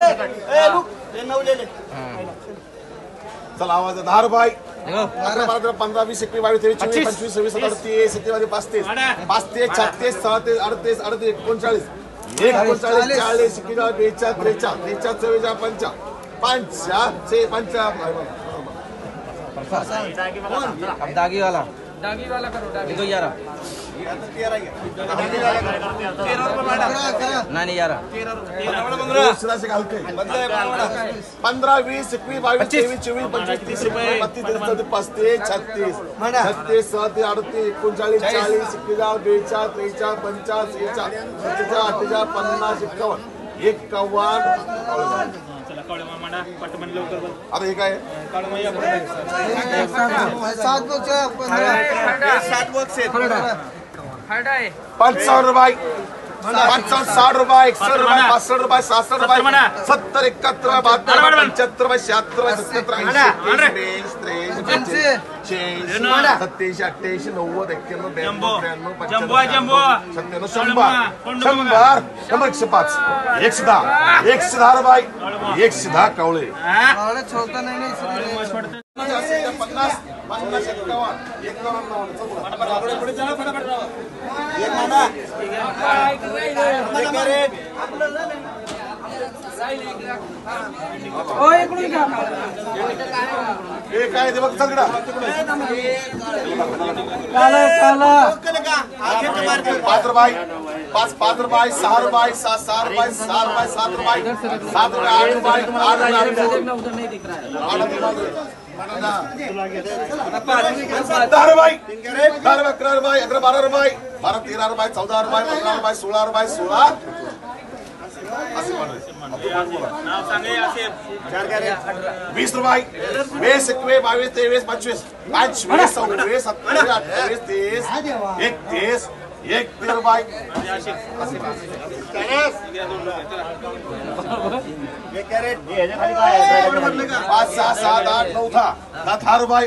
चला आवाज 10 रुपये 15 20 21 22 23 24 25 26 27 28 35 36 37 38 39 40 41 42 दागी वाला करो दागी तो 11 नहीं 11 15 20 21 22 23 24 25 30 31 32 36 37 38 39 40 41 42 43 44 45 51 आता हे काय 7 बॉक्स आहेत 500 रुपये 560 रुपये 61 रुपये 65 रुपये 67 रुपये 70 71 72 75 76 77 87 88 90 110 रुपये 110 कावळे काय ते बघ सगळं 5 रुपये 5 रुपये 6 रुपये 6 रुपये 6 रुपये 7 रुपये 7 रुपये 8 रुपये 8 रुपये 10 रुपये 11 रुपये 12 रुपये 13 रुपये 14 रुपये 15 रुपये 16 रुपये 16 20 रुपये 20 21 22 23 25 26 27 28 30 रुपये 5 6 7 8 9 10 रुपये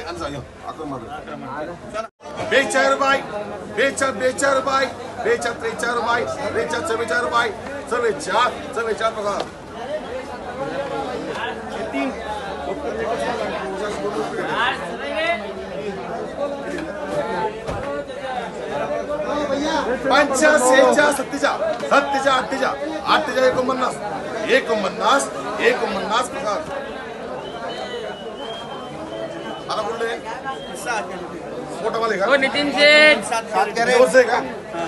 42 रुपये 42 रुपये 43 रुपये 44 रुपये 44 बघा 50 56 57 58 49 बघा आता बोलले मोठा वाले का नितीन शेठ 7 करे का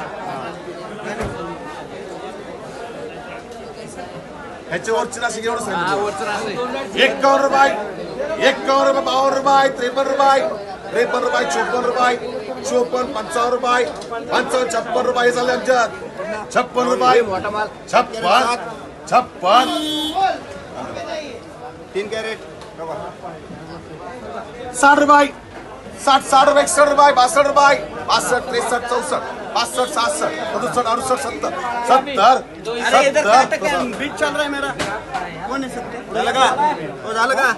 ह्याच्यावरची राशी एवढं सांगितलं 51 रुपये 52 रुपये 53 रुपये 54 रुपये 54 55 रुपये 55 रुपये झाले आमच्यात 56 रुपये 56 3 कॅरेट 60 रुपये 60 रुपये 61 रुपये 62 रुपये 62 63 64 65 67 67 70 बीच चल रहा है मेरा कौन है झालं का हो झालं का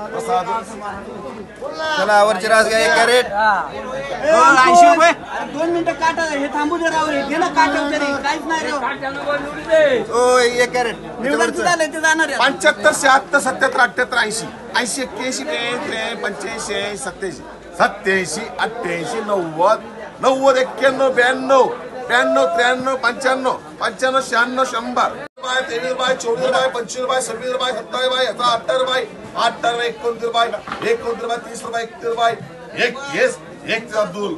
चला आवरची रास घ्या 1 कॅरेट 80 रुपये 2 मिनिटं काटा हे थांबू दे राव हे ना काटा तरी काहीच नाही रे ओ 1 कॅरेट निवडून झाले ते जाणार आहे 75 76 77 78 80 80 81 85 87 87 88 90 90 91 92 93 95 95 96 100 23 रुपये 24 रुपये 25 रुपये 26 रुपये 27 रुपये 28 रुपये 28 29 रुपये 29 रुपये 30 रुपये 31 रुपये 31 अब्दुल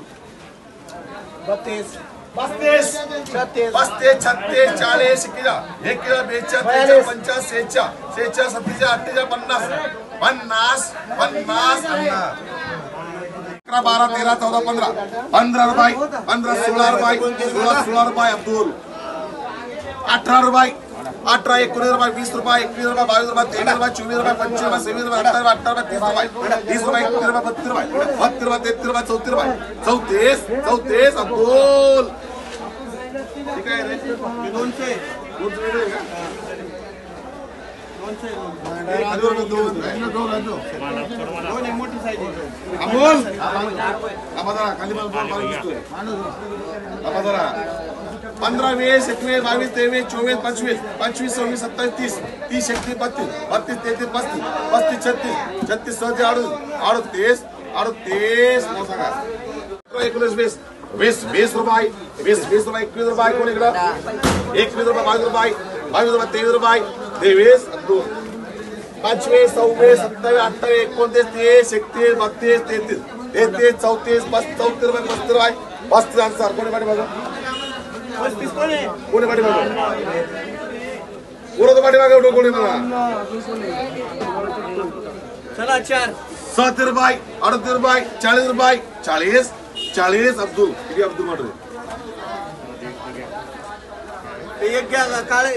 32 35 36 40 41 42 50 56 57 50 12 13 14 15 रुपये 15 16 रुपये 16 रुपये अब्दुल 18 रुपये 18 19 रुपये 20 रुपये 21 रुपये 22 रुपये 23 रुपये 24 रुपये 25 रुपये 26 रुपये 28 रुपये 30 रुपये 30 रुपये 31 रुपये 32 रुपये 32 रुपये 33 रुपये 34 अब्दुल ठीक आहे रे 200 मोठी साईज अमोल खाली मला 15, 20, 21, 22, 23, 24, 25, 25, 26, 27, 30, 30, 31, 32, 33, 34, 35, 36, 36, 37, 38, 19, 20 रुपये, 20 रुपये, 21 रुपये, कोण इकडं 21 रुपये, 22 रुपये, 23 रुपये, 23, 25, 26, 27, 28, 29, 30, 31, 32, 33, 34, 34 रुपये, 35 रुपये, 35 आन्सर कोणी पाठी बघा 35 कोण आहे कोणी पाठी बघा पुरं पाठी बघा कोणी बघा चला 4 70 रुपये 38 रुपये 40 रुपये 40 अब्दुल किती अब्दुल मात्र एक घ्या काळे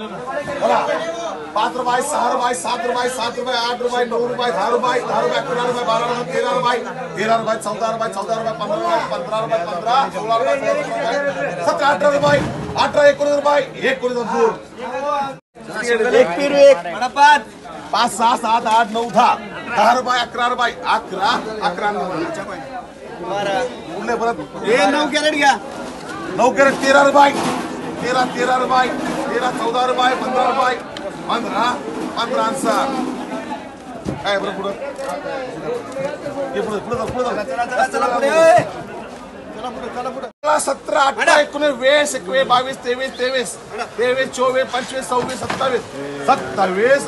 5 रुपये 6 रुपये 7 रुपये 7 रुपये 8 रुपये 9 रुपये 10 रुपये 11 रुपये 12 रुपये 13 रुपये 14 रुपये 15 रुपये 15 रुपये 16 रुपये 17 18 रुपये 18 19 रुपये 19 अब्दुल एक पिरू एक 5 6 7 8 9 10 रुपये 11 रुपये 11 उरले परत हे 9 कॅरेट घ्या 9 कॅरेट 13 रुपये 13 रुपये 13 14 रुपये 15 रुपये 15 आन्सर काय बरं पुढं हे पुढं 17 18 19 20 21 22 23 24 25 26 27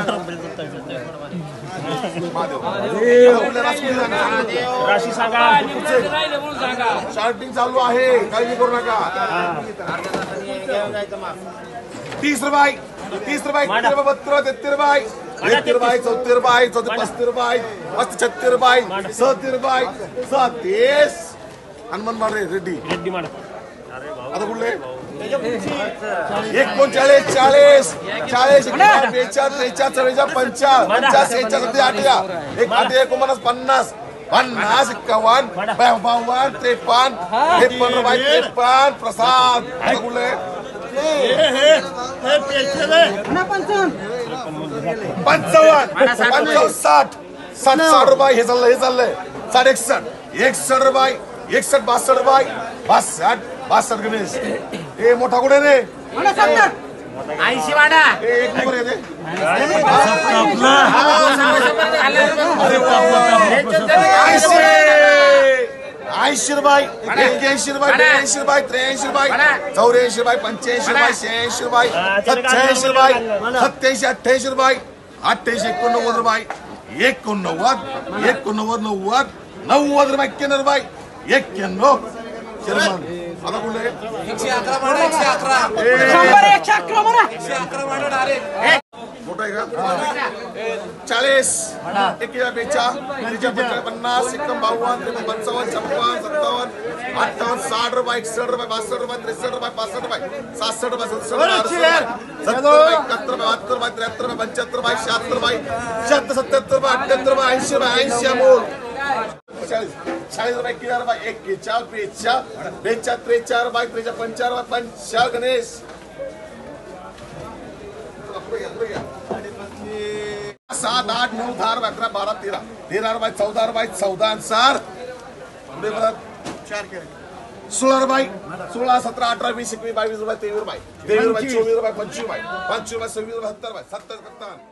राशी सांगा शार्टिंग चालू आहे काळजी करू नका 30 रुपये 32 रुपये 33 रुपये 33 रुपये 34 रुपये 35 रुपये 36 रुपये 37 रुपये 37 हनुमान मारे रेड्डी आता कुठले 39 40 40 42 43 44 45 56 57 58 59 50 50 51 52 53 53 प्रसाद आता कुठले 55 60 रुपये हे चाललंय 61 रुपये 61 62 62 गणेश हे मोठा कुठे रे 80 वाडा एक नंबर येते 80 रुपये 81 रुपये 82 रुपये 83 रुपये 84 रुपये 85 रुपये 86 रुपये 87 रुपये 87 88 रुपये 88 89 रुपये 89 90 रुपये 91 रुपये 91 शर्मन आता कुठले 111 मोठा आहे का 40 51 50 51 52 55 56 57 58 60 रुपये 61 रुपये 62 रुपये 63 रुपये 65 रुपये 67 रुपये 70 रुपये 71 रुपये 72 रुपये 73 रुपये 75 रुपये 76 रुपये 77 रुपये 78 रुपये 80 रुपये 80 अमोल 40 रुपये 11 रुपये 41 42 43 रुपये 55 रुपये गणेश 7 8 9 10 11 12 13 रुपये 14 रुपये 14 आन्सर 16 रुपये 16 17 18 20 21 22 रुपये 23 रुपये 23 रुपये 24 रुपये 25 रुपये 25 रुपये 26 रुपये 27 रुपये 27